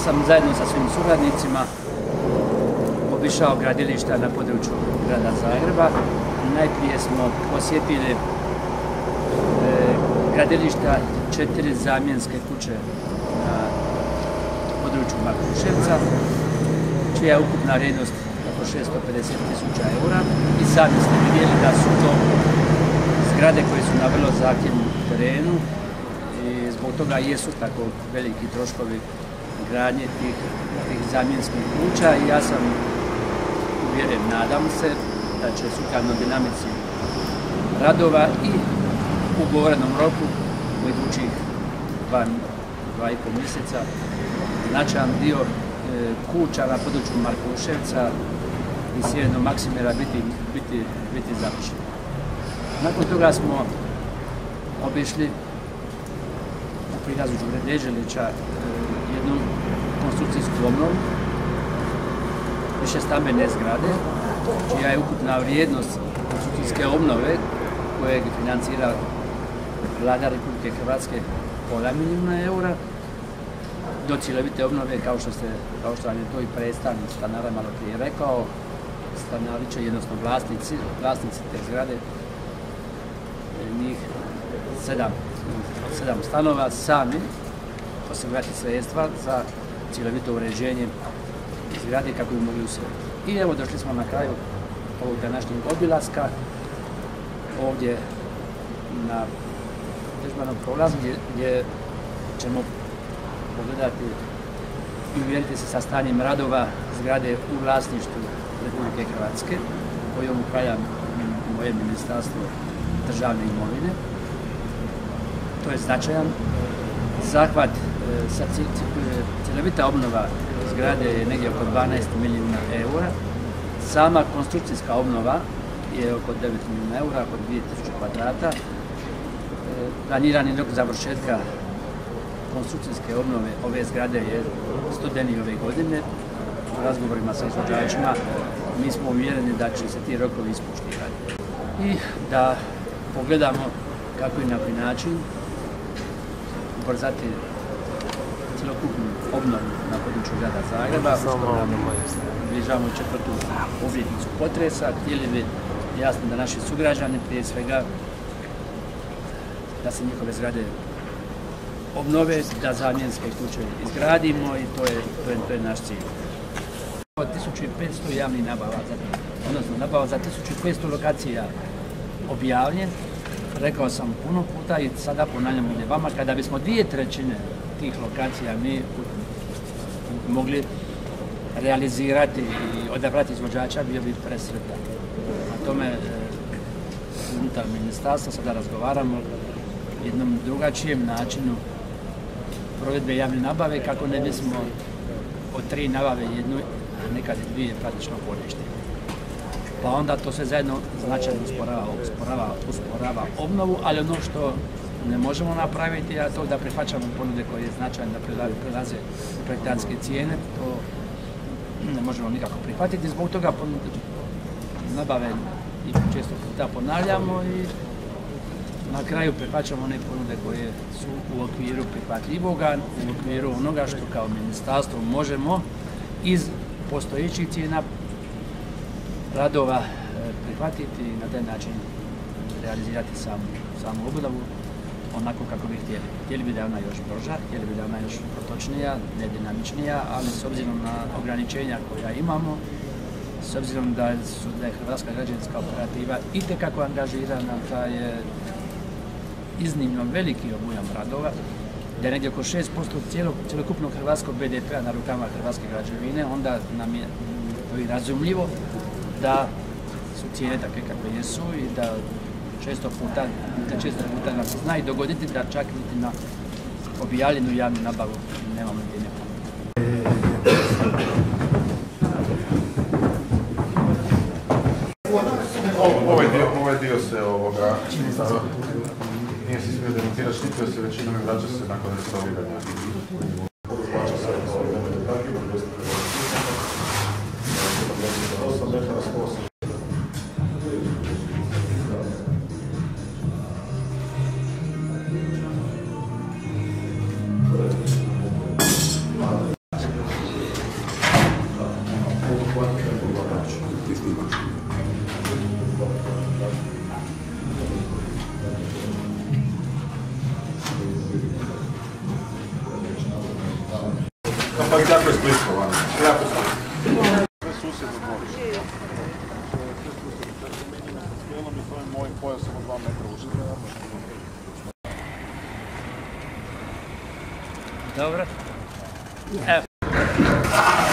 sam zajedno sa svim suradnicima obišao gradilišta na području grada Zagreba. Najprije smo posjetili gradilišta 4 zamjenske kuće na području Markuševca, čija je ukupna vrijednost oko 650.000 eura. I sami ste vidjeli da su to zgrade koje su na vrlo zahtjevnom terenu i zbog toga jesu tako veliki troškovi gradnje tih zamjenskih kuća. I ja sam uvjeren, nadam se, da će sukladno dinamici radova i u ugovorenom roku u idućih 2,5 mjeseca značajan dio kuća na području Markuševca i Sjevernog Maksimira biti završen. Nakon toga smo obišli u prilazu Đure Deželića jednu konstrukcijsku obnovu višestambene zgrade, čija je ukupna vrijednost konstrukcijske obnove kojeg financira Vlada Republike Hrvatske pola milijuna eura, do cjelovite obnove, kao što vam je to i predstavnik stanara malo prije rekao. Stanari će, jednostavno vlasnici te zgrade, njih 7 stanova, sami osigurati sredstva za cjelovito uređenje zgrade kako bi mogli usvojiti. I evo, došli smo na kraju ovog današnjeg obilaska, ovdje na vježbanom prolazu gdje ćemo pogledati i uvjeriti se sa stanjem radova zgrade u vlasništvu Republike Hrvatske, kojom upravlja moje Ministarstvo državne imovine. To je značajan zahvat. Cjelovita obnova zgrade je negdje oko 12 milijuna eura. Sama konstrukcijska obnova je oko 9 milijuna eura, oko 2000 kvadrata. Planirani rok završetka konstrukcijske obnove ove zgrade je studeni ove godine. U razgovorima sa izvođačima mi smo uvjereni da će se ti rokovi ispoštivati. I da pogledamo kako i na koji način ubrzati cjelokupnu obnovu na području grada Zagreba. Bližavamo 4. obljetnicu potresa. Htjeli bi jasno da naši sugrađani, prije svega, da se njihove zgrade obnove, da zamjenske kuće izgradimo i to je naš cilj. 1500 javnih nabava, odnosno nabava za 1500 lokacija objavljen. Rekao sam puno puta i sada ponavljam ovdje vama, kada bismo 2/3 tih lokacija mi mogli realizirati i odabrati izvođača, bio bi presretan. Na tome unutar ministarstva sada razgovaramo jednom drugačijem načinu provedbe javne nabave, kako ne bismo od 3 nabave jednu, a nekad i 2 praktično poništili. Pa onda to sve zajedno značajno usporava obnovu, ali ono što ne možemo napraviti je to da prihvaćamo ponude koje je značajno da prelaze projektantske cijene. To ne možemo nikako prihvatiti, zbog toga nabave i često puta ponavljamo i na kraju prihvaćamo one ponude koje su u okviru prihvatljivoga, u okviru onoga što kao ministarstvo možemo iz postojećih cijena radova prihvatiti i na taj način realizirati samu obnovu onako kako bi htjeli. Htjeli bi da je ona još brža, htjeli bi da je ona još protočnija, nedinamičnija, ali s obzirom na ograničenja koja imamo, s obzirom da je Hrvatska građevinska operativa itekako angažirana, da je iznimno veliki obujam radova, da je negdje oko 6% cjelokupnog hrvatskog BDP-a na rukama hrvatske građevine, onda nam je to i razumljivo da su cijene takve kakve jesu i da često puta nam se zna i dogoditi da čak niti na objavljenu javnu nabavu nemamo gdje ne Ovaj dio se nije se smio demontirati, štitio se većinom i vraća se nakon restauriranja. Jako je splitko, vani. Jako splitko. Sve susjedno dvorište. Skelom i s ovim mojim pojasom od 2 metra ušli. Dobro. Evo.